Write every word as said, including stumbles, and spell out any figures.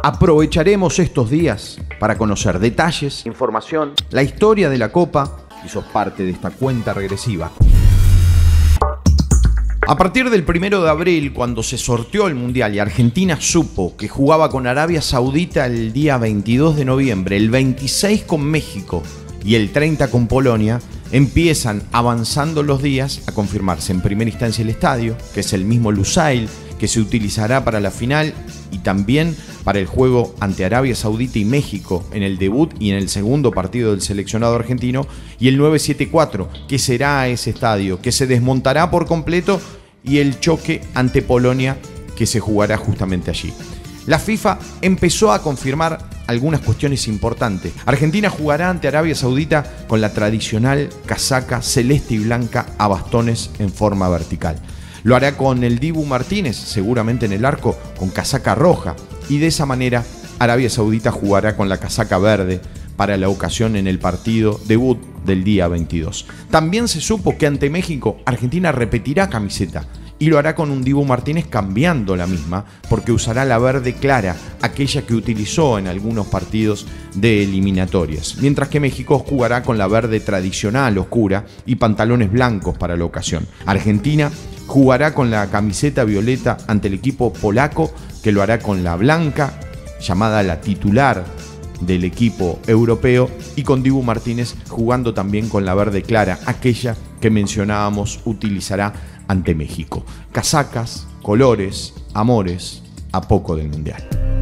Aprovecharemos estos días para conocer detalles, información, la historia de la Copa y sos parte de esta cuenta regresiva. A partir del primero de abril, cuando se sorteó el Mundial y Argentina supo que jugaba con Arabia Saudita el día veintidós de noviembre, el veintiséis con México y el treinta con Polonia, empiezan avanzando los días a confirmarse en primera instancia el estadio, que es el mismo Lusail, que se utilizará para la final y también para el juego ante Arabia Saudita y México en el debut y en el segundo partido del seleccionado argentino, y el nueve setenta y cuatro, que será ese estadio, que se desmontará por completo, y el choque ante Polonia, que se jugará justamente allí. La FIFA empezó a confirmar algunas cuestiones importantes. Argentina jugará ante Arabia Saudita con la tradicional casaca celeste y blanca a bastones en forma vertical. Lo hará con el Dibu Martínez, seguramente en el arco, con casaca roja. Y de esa manera, Arabia Saudita jugará con la casaca verde para la ocasión en el partido debut del día veintidós. También se supo que ante México, Argentina repetirá camiseta y lo hará con un Dibu Martínez cambiando la misma, porque usará la verde clara, aquella que utilizó en algunos partidos de eliminatorias. Mientras que México jugará con la verde tradicional oscura y pantalones blancos para la ocasión. Argentina jugará con la camiseta violeta ante el equipo polaco, que lo hará con la blanca, llamada la titular del equipo europeo, y con Dibu Martínez jugando también con la verde clara, aquella que mencionábamos utilizará ante México. Casacas, colores, amores, a poco del Mundial.